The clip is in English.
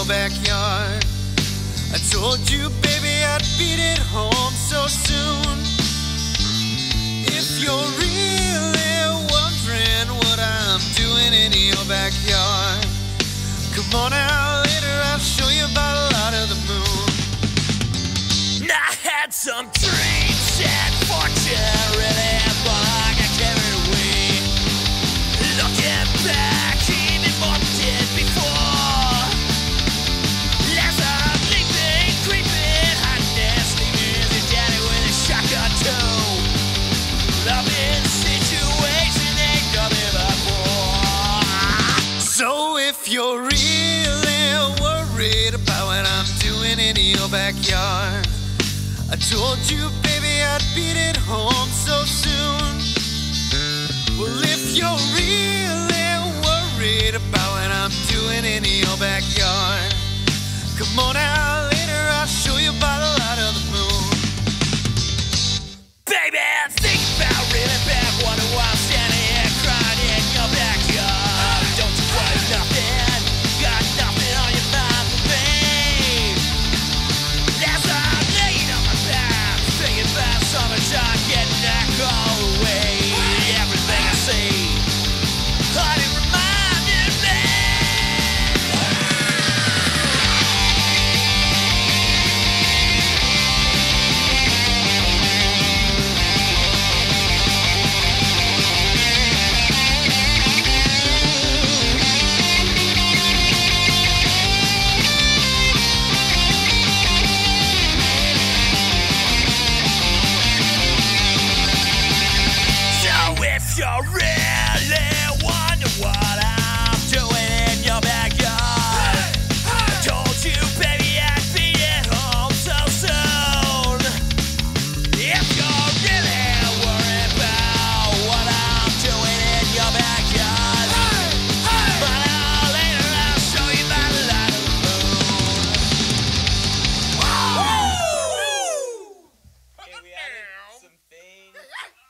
backyard. I told you, baby, I'd beat it home so soon. If you're really wondering what I'm doing in your backyard, come on out later, I'll show you by the light of the moon. I had some dreams and fortune, really, but I got carried away. Looking back, even more than did before. As I'm leaping, creeping, hiding, sleeping as your daddy with a shotgun too. Loving the situation ain't coming before. So if you're really worried about what I'm doing in your backyard, I told you, baby, I'd beat it home so soon. Well, if you're really worried about what I'm doing in your backyard, come on out later, I'll show you by the light of the moon. Baby, think about really bad, wonder why I'm standing here crying in your backyard. Don't you worry, nothing, got nothing on your mind for me. As I'm laying on my back, thinking about summertime, getting that call away. Everything I see, honey, reminded me. If you really wonder what I'm doing in your backyard, I told you, baby, I'd beat it home so soon. If you're really worried about what I'm doing in your backyard, find out later, I'll show you by the light of the moon. Woo! Okay, we added some things.